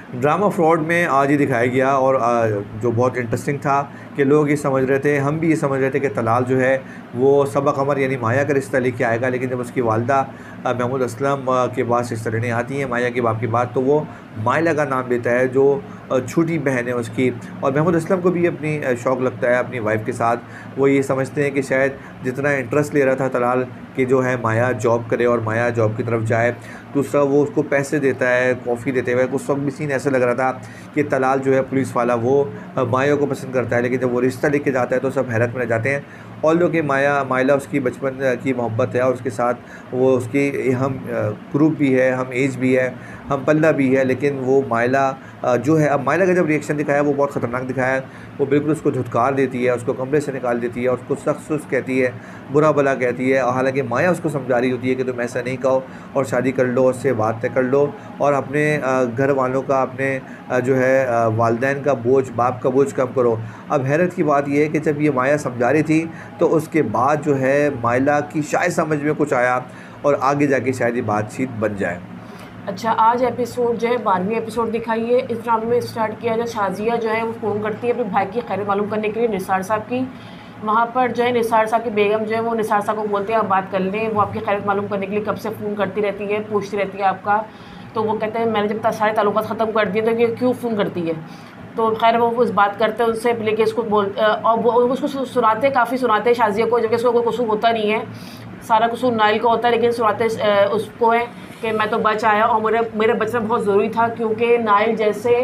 Drama fraud में आज ही दिखाया गया और जो बहुत इंटरेस्टिंग था कि लोग ये समझ रहे थे, हम भी ये समझ रहे थे कि तलाल जो है वो सबा कमर यानी माया का रिश्ता लेके आएगा, लेकिन जब उसकी वालदा महमूद असलम के पास रिश्ता लेने आती हैं माया के बाप की बात, तो वो मायला का नाम लेता है जो छोटी बहन है उसकी। और महमूद असलम को भी अपनी शौक़ लगता है अपनी वाइफ के साथ। वो ये समझते हैं कि शायद जितना इंटरेस्ट ले रहा था तलाल कि जो है माया जॉब करे और माया जॉब की तरफ जाए, दूसरा वो उसको पैसे देता है कॉफ़ी देते हुए। उस वक्त भी सीन ऐसा लग रहा था कि तलाल जो है पुलिस वाला वो माया को पसंद करता है, लेकिन जब वो रिश्ता लेके जाता है तो सब हैरत में रह जाते हैं। और लोग कि मायला उसकी बचपन की मोहब्बत है और उसके साथ वो उसकी हम ग्रुप भी है, हम एज भी है, हम पल्ला भी है, लेकिन वो मायला जो है, अब मायला का जब रिएक्शन दिखाया वो बहुत ख़तरनाक दिखाया है। वो बिल्कुल उसको धुतकार देती है, उसको कमरे से निकाल देती है और उसको सख्त कहती है, बुरा भला कहती है। हालांकि माया उसको समझा रही होती है कि तुम ऐसा नहीं कहो और शादी कर लो, उससे बात तय कर लो और अपने घर वालों का, अपने जो है वालिदैन का बोझ, बाप का बोझ कम करो। अब हैरत की बात यह है कि जब ये माया समझा रही थी तो उसके बाद जो है मायला की शायद समझ में कुछ आया और आगे जाके शायद ये बातचीत बन जाए। अच्छा, आज एपिसोड जो है 12वीं एपिसोड दिखाई है। इस ड्रामे में स्टार्ट किया जाए, शाजिया जो है वो फ़ोन करती है अपने भाई की खैर मालूम करने के लिए निसार साहब की। वहाँ पर जो है निसार साहब की बेगम जो है वो निसार साहब को बोलते हैं आप बात कर लें, वो आपकी खैर मालूम करने के लिए कब से फ़ोन करती रहती है, पूछती रहती है आपका। तो वो कहते हैं मैंने जब तक सारे ताल्लुकात ख़त्म कर दिए तो ये क्यों फ़ोन करती है। तो खैर वो उस बात करते हैं उनसे, लेकिन इसको और वो उसको सुनाते, काफ़ी सुनाते हैं शाजिया को, जबकि उसको कोई कसूर होता नहीं है, सारा कसूर नाइल का होता है, लेकिन सुनाते उसको है कि मैं तो बच आया और मेरा बचना बहुत ज़रूरी था, क्योंकि नाइल जैसे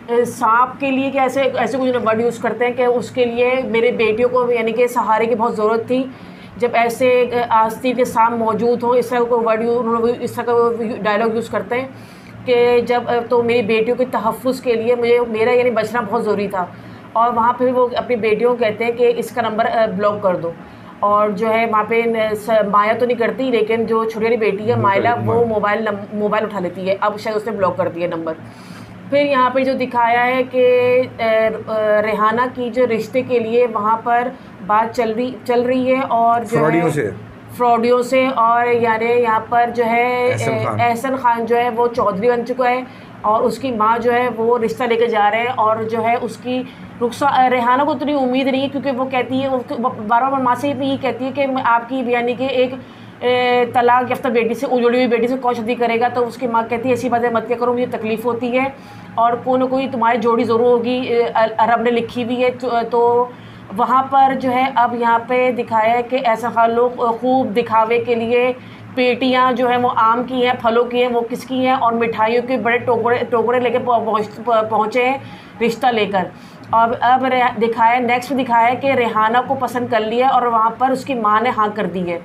सांप के लिए कि ऐसे ऐसे कुछ वर्ड यूज़ करते हैं कि उसके लिए मेरे बेटियों को यानी कि सहारे की बहुत ज़रूरत थी। जब ऐसे आस्तीन के सांप मौजूद हो, इस तरह का वर्ड उन्होंने इस तरह का डायलॉग यूज़ करते हैं कि जब तो मेरी बेटियों के तहफ़्फ़ुज़ के लिए मेरा यानी बचना बहुत ज़रूरी था। और वहाँ पर वो अपनी बेटियों को कहते हैं कि इसका नंबर ब्लॉक कर दो। और जो है वहाँ पे माया तो नहीं करती, लेकिन जो छोटी वाली बेटी है मायला वो मोबाइल उठा लेती है, अब शायद उसने ब्लॉक कर दिया नंबर। फिर यहाँ पे जो दिखाया है कि रेहाना की जो रिश्ते के लिए वहाँ पर बात चल रही है और जो है फ्रॉडियों से, और यानी यहाँ पर जो है एहसन खान जो है वो चौधरी बन चुका है और उसकी माँ जो है वो रिश्ता लेके जा रहे हैं। और जो है उसकी रेहाना को इतनी उम्मीद नहीं है, क्योंकि वो कहती है, वो बार माँ से भी कहती है कि आपकी यानी कि एक तलाक याफ्ता बेटी से, उजड़ी हुई बेटी से कौन शादी करेगा। तो उसकी माँ कहती है ऐसी बातें मत क्या करो, मुझे तकलीफ़ होती है और कोई ना कोई तुम्हारी जोड़ी ज़रूर होगी, रब ने लिखी हुई है। तो वहाँ पर जो है अब यहाँ पे दिखाया है कि ऐसा खान लोग खूब दिखावे के लिए पेटियाँ जो हैं वो आम की हैं, फलों की हैं, वो किसकी हैं, और मिठाइयों के बड़े टोकरे लेके पहुँचे हैं रिश्ता लेकर। अब दिखाया नेक्स्ट दिखाया है कि रेहाना को पसंद कर लिया और वहाँ पर उसकी माँ ने हाँ कर दी है।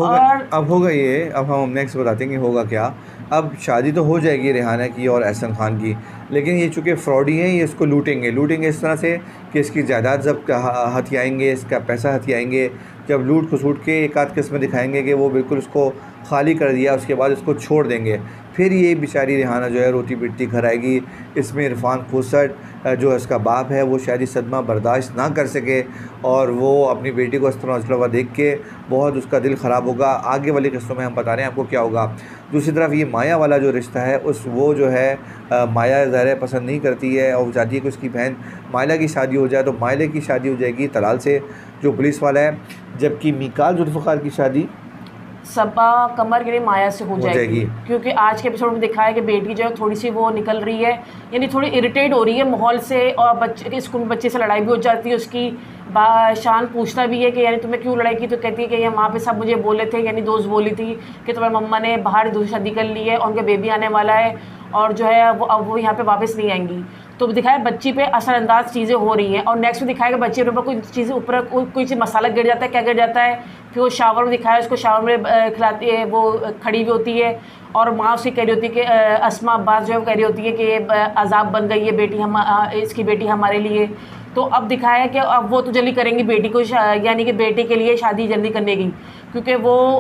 अब होगा ये, अब हम नेक्स्ट बताते हैं कि होगा क्या। अब शादी तो हो जाएगी रेहाना की और एहसन खान की, लेकिन ये चूँकि फ्रॉडी हैं, ये इसको लूटेंगे इस तरह से कि इसकी जायदाद जब हथियाएँगे, इसका पैसा हथियाएँगे। जब लूट खसूट के एक आध किस्म दिखाएंगे कि वो बिल्कुल उसको खाली कर दिया, उसके बाद उसको छोड़ देंगे, फिर ये बेचारी रेहाना जो है रोती पिटती घर आएगी। इसमें इरफान खोसट जो इसका बाप है वो शायद सदमा बर्दाश्त ना कर सके और वो अपनी बेटी को इस तरह उजड़ा हुआ देख के बहुत उसका दिल ख़राब होगा। आगे वाली किस्तों में हम बता रहे हैं आपको क्या होगा। दूसरी तरफ ये माया वाला जो रिश्ता है वो जो है माया ज़ाहिर पसंद नहीं करती है और वो चाहती है कि उसकी बहन मायला की शादी हो जाए। तो मायले की शादी हो जाएगी तलाल से जो पुलिस वाला है, जबकि मीकाल जुल्फ़िकार की शादी सबा कमर के लिए माया से हो जाएगी। क्योंकि आज के एपिसोड में दिखाया कि बेटी जो है थोड़ी सी वो निकल रही है, यानी थोड़ी इरिटेट हो रही है माहौल से, और बच्चे स्कूल में बच्चे से लड़ाई भी हो जाती है उसकी। शान पूछता भी है कि यानी तुम्हें क्यों लड़ाई की, तो कहती है कि वहाँ पे सब मुझे बोले थे, यानी दोस्त बोली थी कि तुम्हारी मम्मा ने बाहर दूसरी शादी कर ली है और उनके बेबी आने वाला है और जो है वो अब वो यहाँ पे वापस नहीं आएंगी। तो दिखाया बच्ची पे असरअंदाज चीज़ें हो रही हैं। और नेक्स्ट में दिखाया कि बच्चे के ऊपर कोई चीज़ें ऊपर कोई चीज़ मसाला गिर जाता है, क्या गिर जाता है, फिर वो शावर में दिखाया, उसको शावर में खिलाती है, वो खड़ी हुई होती है और माँ उसकी कह रही होती है कि अस्मा अब्बास जो है वो कह रही होती है कि अजाब बन गई है बेटी, हम इसकी बेटी हमारे लिए। तो अब दिखाया कि अब वो तो जल्दी करेंगी बेटी को, यानी कि बेटे के लिए शादी जल्दी करने की, क्योंकि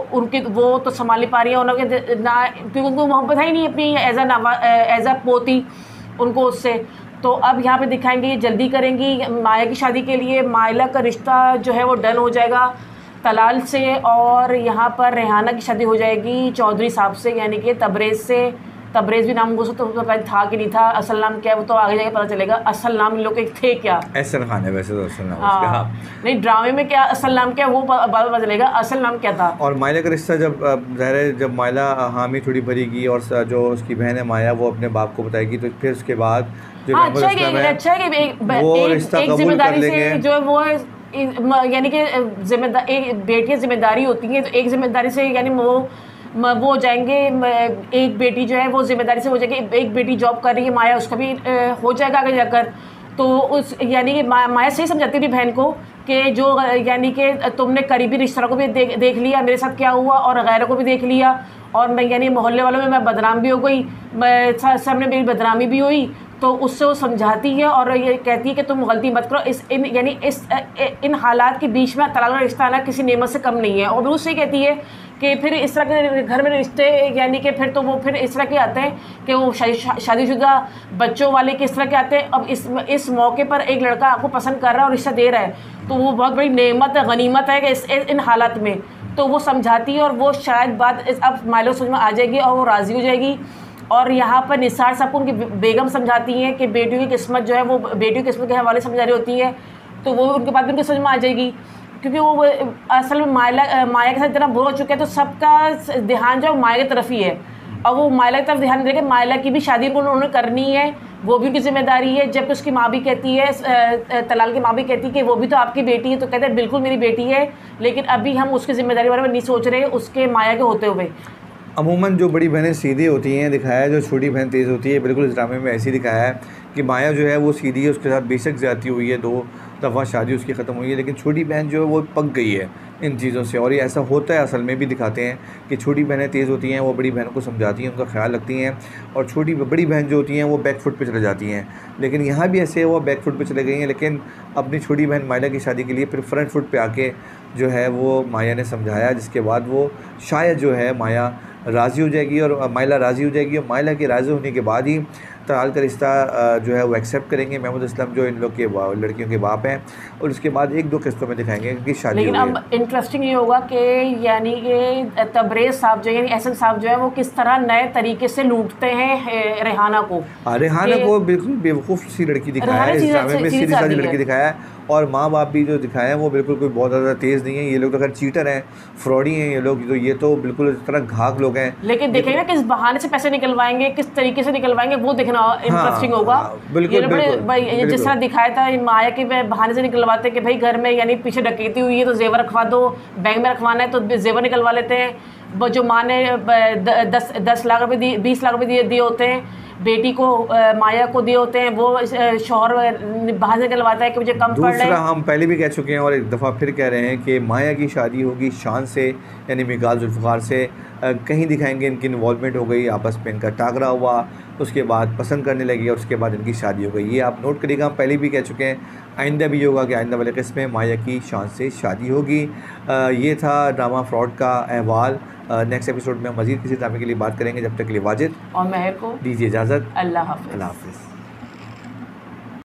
वो तो संभाल नहीं पा रही है उनके ना, क्योंकि उनको मोहब्बत है ही नहीं अपनी एज अ पोती उनको उससे। तो अब यहाँ पे दिखाएंगे ये जल्दी करेंगी माया की शादी के लिए। मायला का रिश्ता जो है वो डन हो जाएगा तलाल से और यहाँ पर रेहाना की शादी हो जाएगी चौधरी साहब से, यानी कि तबरेज़ से। तबरेज़ भी नाम घुसा तो पता नहीं था कि नहीं था, असल नाम क्या है वो तो आगे जाके पता चलेगा। असल नाम इन लोग के थे क्या? एहसन खान है वैसे तो असल नाम हाँ, उसका। हाँ। नहीं ड्रामे में क्या असल नाम क्या है वो बाद में पता चलेगा, असल नाम क्या था। और मायला का रिश्ता जब ज़ाहिर है जब मायला हामी थोड़ी भरेगी और जो उसकी बहन है माया वो अपने बाप को बताएगी, तो फिर उसके बाद जो हाँ, महमूद अस्लम है अच्छा है कि वो रिश्ता एक कबूल कर जिम्मेदारी लेंगे। से जो है वो यानी कि जिम्मेदार एक बेटी की जिम्मेदारी होती है, तो एक जिम्मेदारी से यानी वो हो जाएंगे। एक बेटी जो है वो जिम्मेदारी से हो जाएगी, एक बेटी जॉब कर रही है माया, उसका भी हो जाएगा आगे जाकर। तो उस यानी कि माया सही समझाती थी बहन को कि जो यानी कि तुमने करीबी रिश्तेदारों को भी देख लिया, मेरे साथ क्या हुआ, और गैरों को भी देख लिया, और मैं यानी मोहल्ले वालों में मैं बदनाम भी हो गई, सामने मेरी बदनामी भी हुई। तो उससे वो समझाती है और ये कहती है कि तुम गलती मत करो। इन हालात के बीच में तलाक का रिश्ता आना किसी नेमत से कम नहीं है। और बिल्कुल सही कहती है कि फिर इस तरह के घर में रिश्ते यानी कि फिर तो वो फिर इस तरह के आते हैं कि वो शादीशुदा बच्चों वाले किस तरह के आते हैं। अब इस मौके पर एक लड़का आपको पसंद कर रहा है और रिश्ता दे रहा है, तो वो बहुत बड़ी नेमत है, गनीमत है कि इन हालात में। तो वो समझाती है और वो शायद बात अब मायला समझ में आ जाएगी और वो राज़ी हो जाएगी। और यहाँ पर निसार साहब को उनकी बेगम समझाती हैं कि बेटियों की किस्मत जो है वो बेटियों की किस्मत के हवाले समझा रही होती है, तो वो उनके बाद भी उनकी समझ में आ जाएगी। क्योंकि वो असल में माया के साथ इतना बुरा हो चुका है, तो सबका ध्यान जो है माया की तरफ ही है। और वो मायला की तरफ ध्यान देकर मायला की भी शादी को उन्होंने करनी है, वो भी उनकी जिम्मेदारी है। जबकि उसकी माँ भी कहती है, तलाल की माँ भी कहती है कि वो भी तो आपकी बेटी है, तो कहते हैं बिल्कुल मेरी बेटी है, लेकिन अभी हम उसकी जिम्मेदारी के बारे में नहीं सोच रहे उसके माया के होते हुए। अमूमन जो बड़ी बहनें सीधी होती हैं दिखाया है, जो छोटी बहन तेज़ होती है, बिल्कुल इस ड्रामे में ऐसे ही दिखाया है कि माया जो है वो सीधी है, उसके साथ बेशक ज़्यादती हुई है, 2 दफ़ा शादी उसकी ख़त्म हुई है, लेकिन छोटी बहन जो है वो पक गई है इन चीज़ों से। और ये ऐसा होता है, असल में भी दिखाते हैं कि छोटी बहनें तेज़ होती हैं, वो बड़ी बहनों को समझाती हैं, उनका ख्याल रखती हैं, और बड़ी बहन जो होती हैं वो बैक फुट पे चले जाती हैं। लेकिन यहाँ भी ऐसे वो बैक फुट पे चले गई हैं, लेकिन अपनी छोटी बहन मायला की शादी के लिए फिर फ्रंट फुट पे आके जो है वो माया ने समझाया, जिसके बाद वो शायद जो है माया राज़ी हो जाएगी और मायला राज़ी हो जाएगी। और मायला के राज़ी होने के बाद ही तलाक का रिश्ता जो है वो एक्सेप्ट करेंगे महमूद अस्लम, जो इन लोग के लड़कियों के बाप हैं, और उसके बाद 1-2 किस्तों में दिखाएंगे कि शादी। लेकिन अब इंटरेस्टिंग ये होगा कि यानी कि तबरेज़ साहब जो यानी एहसन साहब जो है वो किस तरह नए तरीके से लूटते हैं रेहाना को। रेहाना को बिल्कुल बेवकूफ़ सी लड़की दिखाया है, इस ड्रामे में सीधी सादी लड़की दिखाया है, और माँ बाप भी जो दिखाए हैं वो बिल्कुल कोई बहुत ज़्यादा तेज़ नहीं है। ये लोग तो खैर चीटर हैं, फ्रॉडी हैं ये लोग, तो ये तो बिल्कुल इस तरह घाक लोग हैं। लेकिन देखेंगे ना किस बहाने से पैसे निकलवाएंगे, किस तरीके से निकलवाएंगे, वो देखना इंटरेस्टिंग होगा। बिल्कुल जिस तरह दिखाया था माया के बहाने से निकलवाते कि भाई घर में यानी पीछे डकैती हुई है तो जेवर रखवा दो, बैंक में रखवाना है तो जेवर निकलवा लेते हैं। वो जो माँ ने 10 लाख रुपये 20 लाख रुपये दिए होते हैं बेटी को, माया को दिए होते हैं, वो शौहर बाहर से निकलवाता है कि मुझे कम पड़ रहा है। हम पहले भी कह चुके हैं और एक दफ़ा फिर कह रहे हैं कि माया की शादी होगी शान से, यानी मिगाल जुल्फ़िकार से। कहीं दिखाएंगे इनकी इन्वॉल्वमेंट हो गई, आपस में इनका टाकरा हुआ, उसके बाद पसंद करने लगी और उसके बाद इनकी शादी हो गई। ये आप नोट करिएगा, हम पहले भी कह चुके हैं, आइंदा भी होगा कि आइंदा वाले किस्म में माया की शान से शादी होगी। ये था ड्रामा फ्रॉड का अहवाल। नेक्स्ट एपिसोड में हम मज़ीद किसी ड्रामे के लिए बात करेंगे। जब तक के लिए वाजिद और महर को दीजिए इजाज़त। अल्लाह हाफ़िज़। अल्लाह हाफ़िज़।